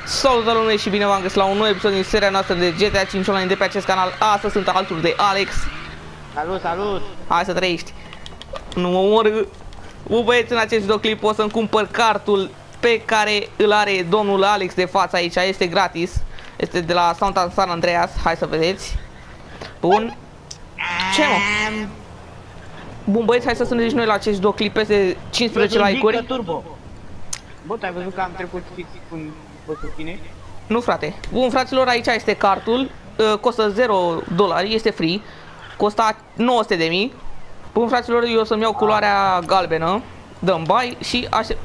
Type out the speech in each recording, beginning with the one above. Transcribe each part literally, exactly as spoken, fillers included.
Salut lumea și bine v-am găsit la un nou episod din seria noastră de G T A cinci Online de pe acest canal. Astăzi sunt alături de Alex. Salut, salut! Hai să trăiești. Nu mă omor. Bă, băieți, în acest videoclip o să-mi cumpăr cartul pe care îl are domnul Alex de față aici. Este gratis. Este de la Santa San Andreas. Hai să vedeți. Bun. Ce mă? Bun, băieți, hai să suntem și noi la acest videoclip peste cincisprezece like-uri. Bă, tu ai văzut că am trecut fix cu tine? Nu, frate. Bun, fraților, aici este cartul. uh, Costă zero dolari, este free. Costa nouă sute de mii. Bun, fraților, eu o să-mi iau culoarea galbenă. Dăm bai și aștept.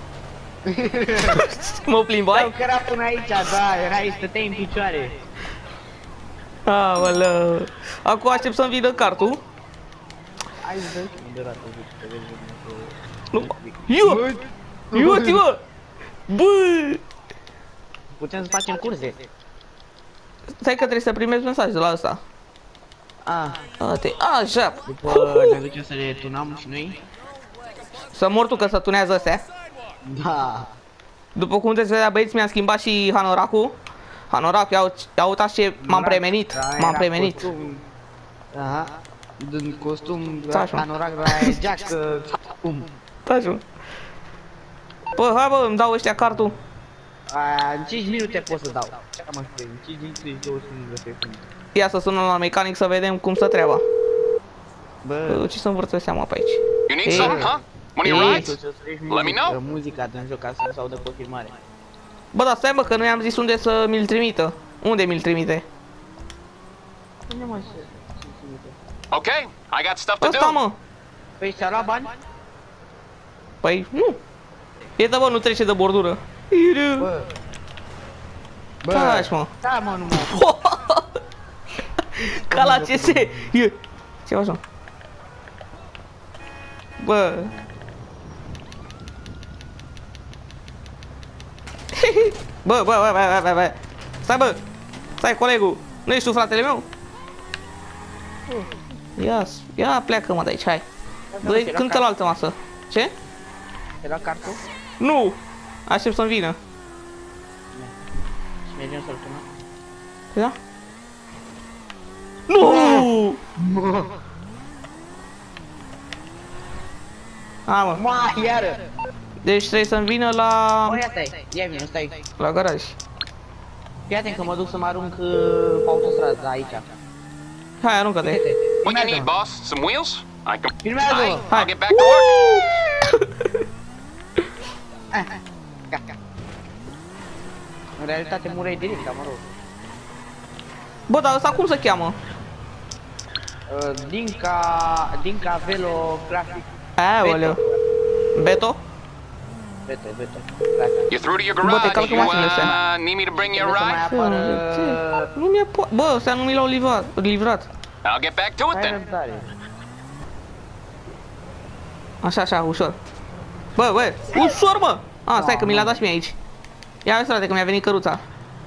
Mă plimb bai. Că era până aici, da, erai, stăteai în picioare. Aoleu. Acum aștept să-mi vină cartul. Hai să vezi. Nu. Eu! Iuti, mă! Bă! Putem să facem curse. Stai că trebuie să primezi mesaj de la ăsta. Ah. Ate, așa. După ne ducem să le tunăm și noi? Să mor tu că să tunează astea. Da. După cum puteți vedea, băieți, mi-am schimbat și hanoracul. Hanoracul, ia, ia uitați ce m-am premenit. M-am premenit. Aha. Din costum, Așa. hanorac, la geacă, cum? Taci-mă. Bă, hai bă, îmi dau ăștia cartul. Aia, în cinci minute pot să dau. Ce mă știu, în cinci minute și douăzeci de secunde. Ia să sunăm la mecanic să vedem cum stă treaba. Bă, Bă, ce să învârță seama pe aici? You need Hey. something, huh? One of your rides? Let me know. Muzica din joc ca să nu se audă confirmare. Bă, dar stai mă, că noi am zis unde să mi-l trimită. Unde mi-l trimite? Unde mă se? Okay, I got stuff to Ăsta, do. mă. Păi ți-a luat bani? Păi, nu. E da, bă, nu trece de bordură. Bă. Bă. Taci, mă. Da, mă, nu mă. Ca la C S. Ia. Ce așa? Bă. Bă, bă, bă, bă, bă, bă. Stai, bă. Stai, colegul. Nu ești tu fratele meu? Ia, ia pleacă, mă, de aici, hai. Dă-i, cântă la altă masă. Ce? Era cartul? Nu! Aștept să-mi vină. Și mergem să-l tunăm. Da? Nu! A, mă. Ma, iară! Deci trebuie să-mi vină la... Bă, ia stai, ia vină, stai. la garaj. Fii atent că mă duc să mă arunc uh, pe autostradă aici. Hai, aruncă-te. Uite-te. What you need, Filmează-mă. boss? Some wheels? I can. Filmează-mă. Aye, Hai. I'll get back to work. Ah, Gata. În realitate mureai direct, dar mă rog. Bă, dar ăsta cum se cheamă? Uh, Dinca... Dinca Velo Graphic. Aoleu. Beto? Beto, Beto. Graphic. You're through to your Bă, te garage. calcă You mașinile astea. uh, need me to bring you a Trebuie să mai ride? apară... Nu mi-e po... Bă, ăstea nu mi l-au livrat. livrat. I'll get back to it Hai then. răbdare. Așa, așa, ușor. Bă, bă, ușor, mă! A, stai că mi l-a dat și mie aici. Ia vezi, frate, că mi-a venit căruța.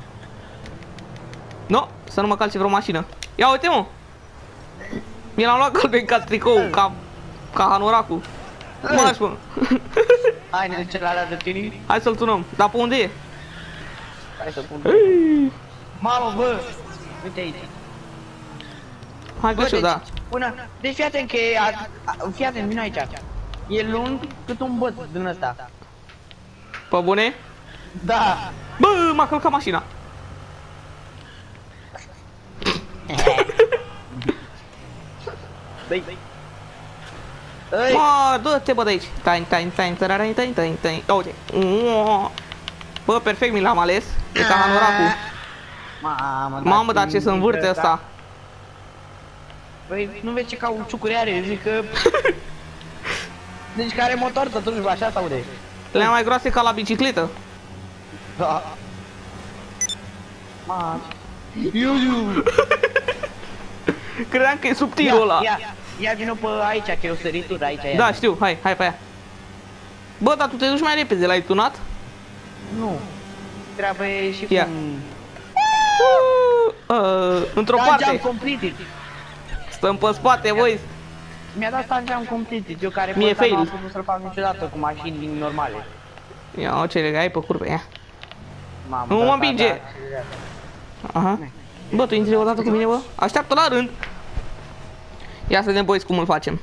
Nu, să nu mă calce vreo mașină. Ia uite, mă! Mi l-am luat galben ca tricou, ca... ca hanoracul. Mă, mă. Hai, ne duce la alea de tine. Hai să-l tunăm. Dar pe unde e? Hai să pun. Ei, Mamă, bă! Uite aici. hai Bă, că știu, deci, da. până... Deci fii atent că e... a- a- Fii atent, vino aici. E lung cât un băț din ăsta. Pe bune? Da! Bă, m-a călcat mașina. Băi! Ei! Mă, dă-te, bă, de aici. Tain, tain, tain, tararai, tain, tain, tain. Ia uite. Bă, perfect mi l-am ales. E ca hanoracul. Mamă, Mamă, dar ce să învârte ăsta. Băi, nu vezi ce cauciucuri are, zic că... Deci că are motor, totuși, așa sau de? Le mai groase ca la bicicletă. Da. Mamă. Iu, iu. Credeam că e subtilul ăla. Ia, ia vino pe aici, că e o săritură aici. Ia. Da, știu, hai, hai pe aia. Bă, dar tu te duci mai repede, l-ai tunat? Nu. Treaba e și Ia. cum... Uh, uh, într-o Da, parte. am completed. Stăm pe spate, voi. Mi-a dat asta am completed, eu care Mie pe ăsta nu am fail. putut să-l fac niciodată cu mașini normale. Ia, o ce ai pe curbe, ia. Mamă, Nu da, mă da, împinge. da. Aha. Bă, tu intri odată cu mine, bă? Așteaptă la rând. Ia să vedem, boys, cum îl facem.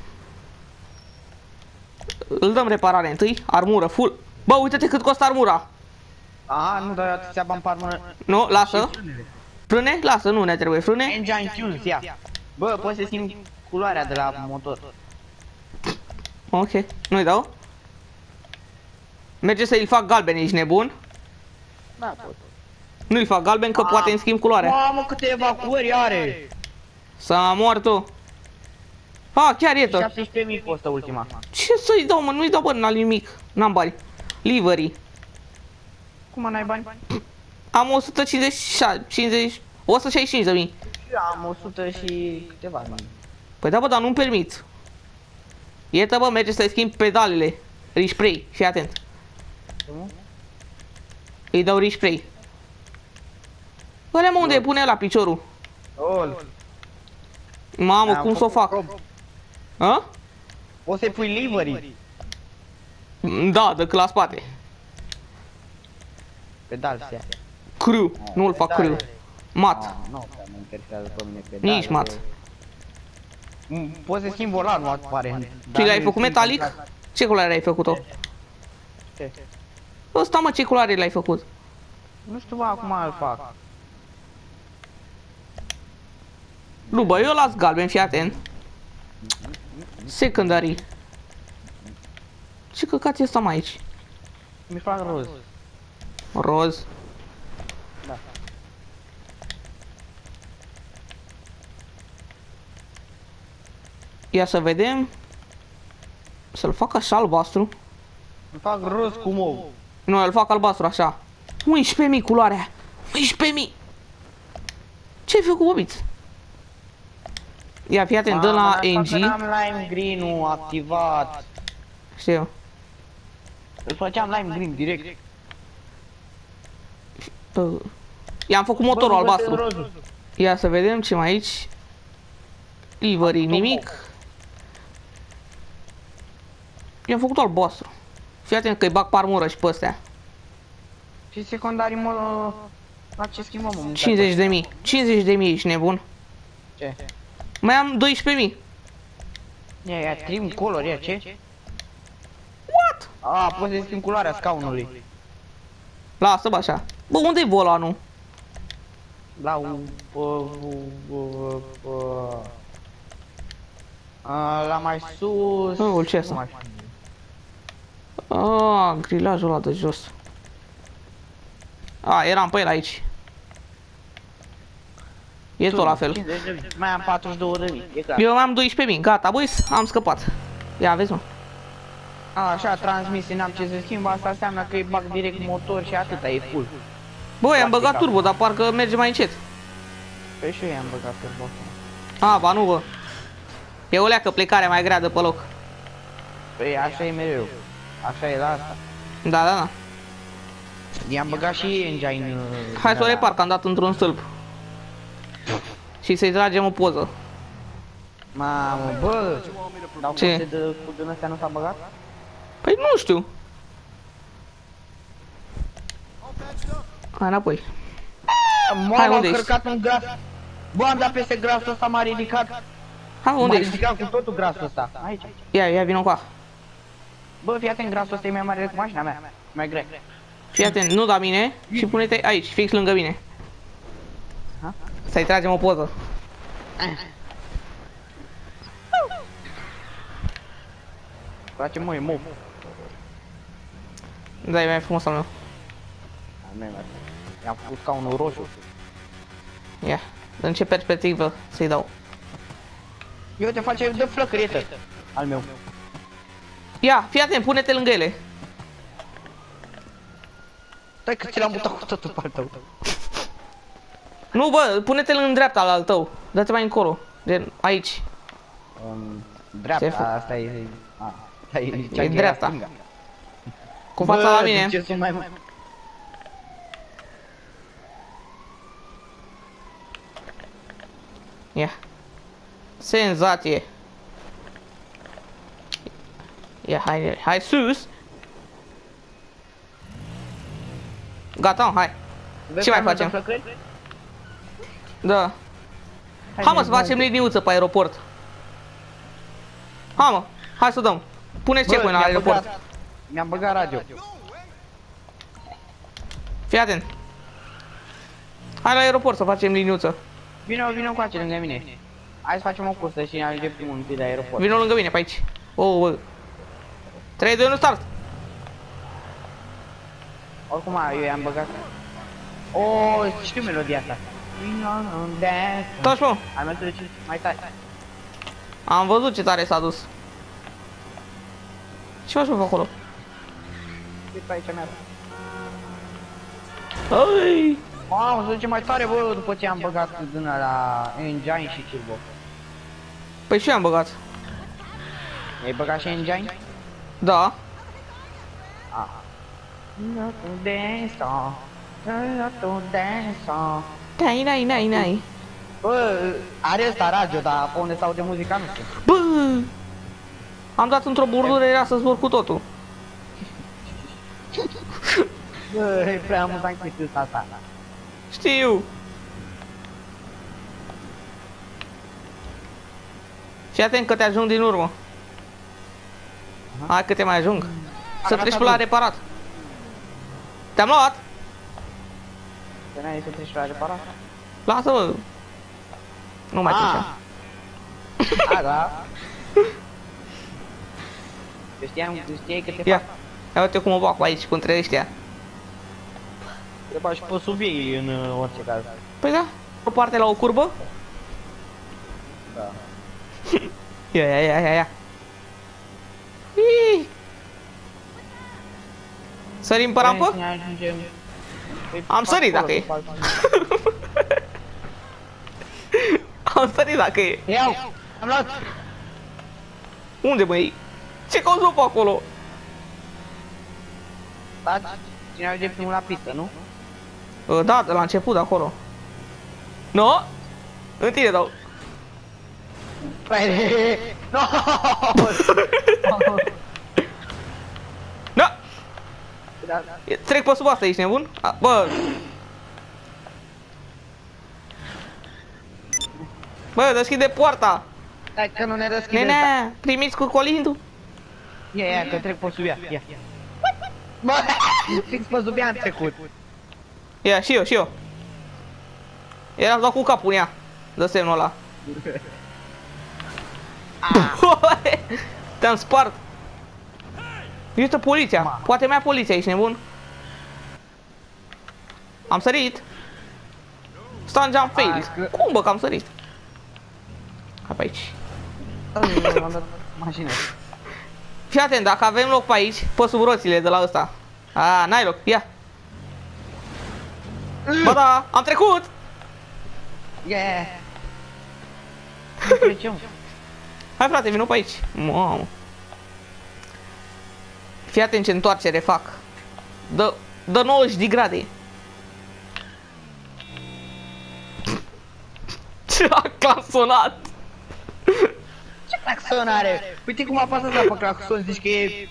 Îl dăm reparare întâi, armură, full. Bă, uite-te cât costă armura. Aha, nu dai atâția bani pe armură. Nu, lasă. Frâne? Lasă, nu ne trebuie frâne. Engine tunes, ia. Bă, poți să schimbi culoarea de la motor. Ok, nu-i dau. Merge să-i fac galben, ești nebun? Da, pot. Nu-i fac galben că poate îmi schimb culoarea. Mamă, câte evacuări are! S-a mort tu. A, chiar e tot. șaptesprezece mii costă ultima. Ce să-i dau, mă? Nu-i dau, bă, n-am nimic. N-am bani. Livery. Cum n-ai bani? Am o sută cincizeci și șase, cincizeci, o sută șaizeci și cinci de mii. Eu am o sută și câteva mii. Păi da, bă, dar nu-mi permit. Iată, bă, merge să-i schimb pedalele. Respray, fii atent. Nu? Îi dau respray. Bă, mă, unde pune la piciorul? Ol. Mamă, cum să o fac? A? O să-i pui livery. Da, dă la spate. Pedal se ia. Crew, nu-l fac crew. Mat. Ah, nu prea mă interesează pe mine pedal. Nici mat. Poți să schimbi volanul, aparent. Tu l-ai făcut metalic? Ce culoare ai făcut-o? Ce? Ăsta, mă, ce culoare l-ai făcut? Nu știu, bă, acum îl fac. Nu, bă, eu las galben, fii atent. Secondary. Ce căcat e ăsta mai aici? Mi fac roz. Roz. Da. Ia să vedem. Să-l fac așa albastru. Mi fac roz cu mou. Nu, îl fac albastru așa. unsprezece mii culoarea. unsprezece mii. Ce-ai făcut, bobiț? Ia, fii atent, dă la N G. Am lime green-ul activat. Știu. Îl făceam lime green direct. Uh, I-am făcut motorul Bă, albastru. bă, rozul. Ia să vedem ce mai aici. Livery, nimic. I-am făcut albastru. Fii atent că-i bag pe armură și pe astea. Și secundarii, mă... La ce schimbăm, mă? cincizeci de mii. cincizeci de mii, ești nebun. Ce? Mai am doisprezece mii. Ia, ia, trim color, ia, ce? What? A, poți să schimbi culoarea scaunului. Lasă-mă așa. Bă, unde-i volanul? La un... Bă, bă, bă, A, la mai sus... Nu, ce asta? Nu mai știu. Ah, grilajul ăla de jos. A, eram pe el aici. E tot la fel. cincizeci de mii. Mai am patruzeci și două de mii, e clar. Eu mai am doisprezece mii, gata, băi, am scăpat. Ia, vezi, mă. A, așa, transmisie, n-am ce să schimb, asta înseamnă că îi bag direct motor și atâta, e full. Băi, am băgat turbo, dar parcă merge mai încet. Pe și eu i-am băgat turbo. A, ba nu, bă. E o leacă plecare mai grea de pe loc. Păi așa e mereu. Așa e la asta. Da, da, da. I-am băgat și engine. uh, Hai să o din repar, că am dat într-un stâlp. Și să-i tragem o poză. Mamă, bă! Dar Ce? ce? De, cu din astea nu s-a băgat? Păi nu știu. Hai înapoi. Mamă, Hai, am unde cărcat un gras. Bă, am dat peste grasul ăsta, m-a ridicat. Hai, unde M-a ești? ridicat cu totul grasul ăsta. Aici. Ia, ia, vină cu a. Bă, fii atent, grasul ăsta e mai mare decât mașina mea. Mai grea. Fii atent, nu da mine și pune-te aici, fix lângă mine. Ha? Să-i tragem o poză. Face mă, e mov. Da, e mai frumos al meu. I-am făcut ca unul roșu. Ia, în ce perspectivă să-i dau? Eu te face de flăcărită. Al meu. Ia, fii atent, pune-te lângă ele. Stai că ți l-am mutat cu totul pe al tău. Nu, bă, pune-te în dreapta al tău. Dă-te mai încolo. Gen, aici. Um, Ce dreapta, fă- asta e... A, asta e, cea E de dreapta. la stânga. Cu fața la mine. Ce sunt mai... Ia. Senzație. Ia, hai, hai sus. Gata, hai. Ce mai facem? Da. Hai mă să facem liniuță pe aeroport. Hai mă, hai să dăm. Puneți checkpoint la aeroport. Mi-am băgat radio. Fii atent. Hai la aeroport să facem liniuță. Vino, vino cu acele lângă mine. Hai să facem o cursă și ne ajungem primul întâi de aeroport. Vino lângă mine pe aici. Oh, oh. trei, doi, unu, start. Oricum, eu i-am băgat. Oh, știu melodia asta. Taci mă. Hai mă trece mai tare. Am văzut ce tare s-a dus. Ce faci mă acolo? Uite pe aici mea. Ai! Mamă, se duce mai tare, bă, după ce am băgat din la Engine și Turbo. Păi și eu am băgat. Ai băgat și Engine? Da. Ah. Not to dance, not to dance. Nai, nai, nai, nai. Bă, are ăsta radio, dar pe unde se aude muzica nu știu. Bă! Am dat într-o burdură, era să zbor cu totul. Bă, e prea amuzant chestia asta. Știu. Fii atent că te ajung din urmă. Hai că te mai ajung. Să treci pe la reparat. Te-am luat. Că n-ai să treci la reparat? Lasă-mă. Nu mai treci așa. A, da. Eu știam, eu știai că te Ia. fac. Ia uite cum o bag aici, cu între ăștia. Te bagi pe sub ei în uh, orice caz. Păi da, o parte la o curbă. Da. Ia, ia, ia, ia, ia. Ii. Sărim pe rampă? Ne ajungem. Păi, Am sărit dacă e. Am sărit dacă e. Iau! Am luat! Unde măi? Ce cauți pe acolo? Da, cine ajunge primul la pistă, nu? Da, de la început de acolo. Nu? În tine dau. Păi, no! Da! Da, Trec pe sub asta, ești nebun? A, bă! Bă, deschide poarta! Stai că nu ne deschide. Nenea, primiți cu colindu? Ia, ia, că trec pe sub ea, ia. Bă, fix pe sub ea am trecut. Ia, și eu, și eu. Era să dau cu capul în ea. Dă semnul ăla. Te-am spart. Uite poliția. Poate mai poliția, ești nebun? Am sărit. Stand jump fail. Cum bă că am sărit? Hai pe aici. Am dat mașină. Fii atent, dacă avem loc pe aici, pe sub roțile de la ăsta. A, n-ai loc, ia. Bă da, am trecut. Yeah. Nu trecem. Hai frate, vino pe aici. Mamă. Fii atent ce întoarcere fac. Dă, dă nouăzeci de grade. Ce a claxonat. Ce claxon are? Uite cum apasă asta pe claxon, zici că e...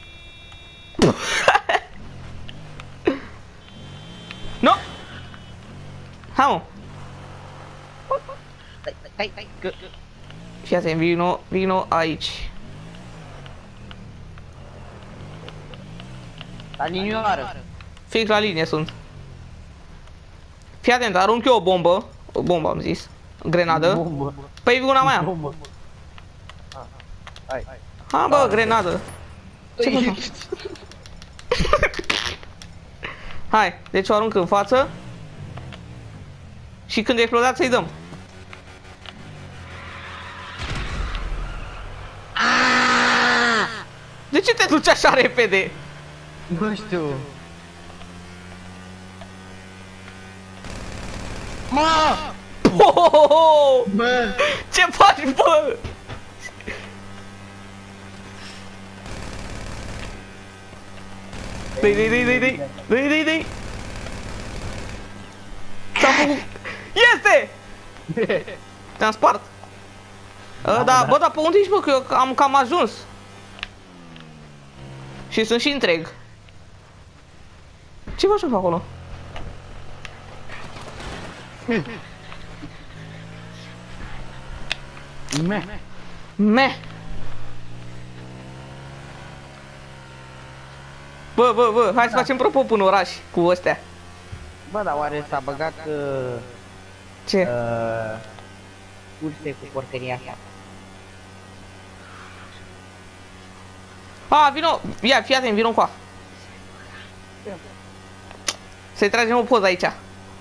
Nu! Hai mă. Stai, stai, stai, că... Fii atent, vino, vino aici. La linioară. Fix la linie sunt. Fii atent, arunc eu o bombă. O bombă am zis. Grenadă. Bombă. Păi una mai am. Bombă. Hai. Ha bă, grenadă. Ce Păi, faci? Hai, deci o arunc în față. Și când explodat să-i dăm. De ce te duci așa repede? nu știu. Mă! Oh, Bă! ce faci, bă? Dă-i, dă-i, dă-i, dă-i, dă-i, dă-i, dă-i, dă-i. S-a făcut. Este! Te-am spart. Da, da, bă, dar pe unde ești, bă, că eu am cam ajuns. Și sunt și întreg. Ce faci acolo? Meh. Meh. Bă, bă, bă, hai să facem propop în oraș cu ăstea. Bă, dar oare s-a băgat uh, Ce? uh, curse cu porcăria asta? A, vino, ia, fii atent, vino încoa. Să-i tragem o poză aici.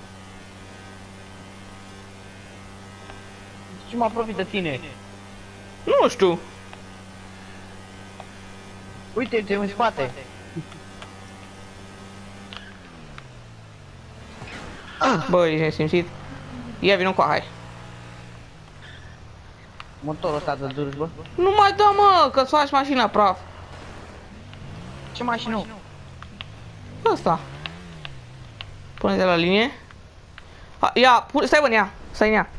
Ce mă apropii de tine? Nu știu. Uite-te în spate. Bă, ești nesimțit. Ia, vino încoa, hai. Motorul ăsta de dus, bă. Nu mai da, mă, că-ți faci mașina praf. Ce mașină? Asta. Pune-te la linie. Ha, ia, pune, stai, bă, în ea. Stai în ea.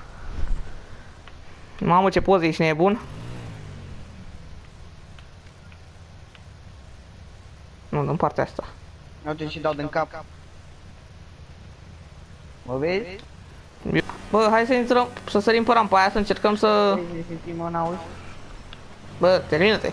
Mamă, ce poze, ești nebun. Nu, în partea asta. Uite și dau din cap. Mă vezi? Bă, hai să intrăm, să sărim pe rampa aia, să încercăm să... Vezi, mă, n-auzi? Bă, termină-te.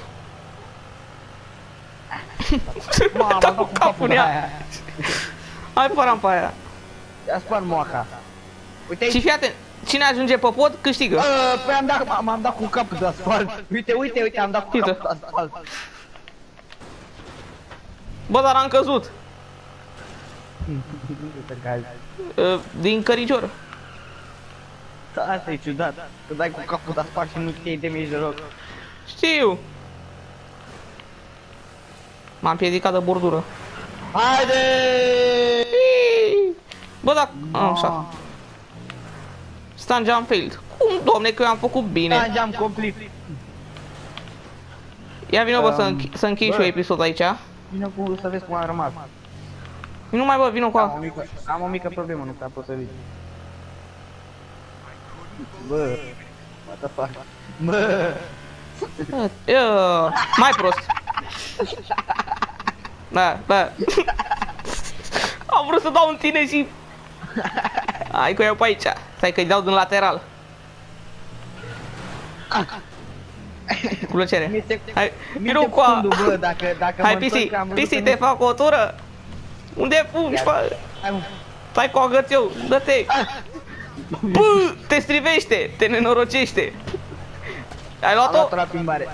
Mamă, Da, am cu cu capul în ea. Hai pe rampa aia. Ia spart moaca. Uite Și aici. fii atent, cine ajunge pe pod, câștigă. Uh, păi am dat, m-am dat cu capul de asfalt. Uite, uite, uite, am dat cu Uite. capul de asfalt. Bă, dar am căzut. Uh, din căricior. Asta e ciudat. Că dai cu capul de asfalt și nu știi de mijloc. Știu. M-am piedicat de bordură. Haide! Bă, da, așa. Stand jump failed. Cum, domne, că eu am făcut bine. Da, geam complet. Ia vină, bă, să, Um, închi să închei bă. și eu episodul aici. Vino cu să vezi cum am rămas. Nu mai, bă, vină cu Am o a... mică, am o mică problemă, nu prea pot să vezi. Bă, what the fuck? Bă, Uh, mai prost. Da, da. Am vrut să dau în tine și... Hai că iau pe aici. Stai că-i dau din lateral. Cu plăcere. mi-e Hai, mi-e vină cu a... secundul, bă, dacă, dacă Hai, mă Pisi, întorc, am văzut Pisi, că te nu- fac o tură. Unde fugi, bă? Hai, mă. Stai cu agățeu, dă-te. Bă, te strivește, te nenorocește. Ai Am luat-o? luat-o la plimbare.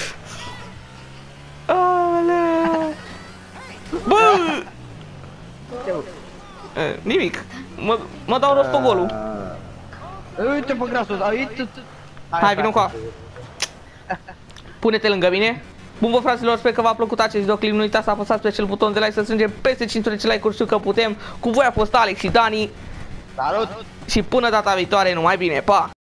Alea. Bă! Uite, bă. Eh, nimic. Mă, mă dau rostogolul. Uite pe grasul, uite. Hai, vină cu a. Pune-te lângă mine. Bun, bă, fraților, sper că v-a plăcut acest videoclip. Nu uitați să apăsați pe acel buton de like, să strângem peste cinci sute de like-uri, știu că putem. Cu voi a fost Alex și Dani. Salut! Și până data viitoare, numai bine, pa!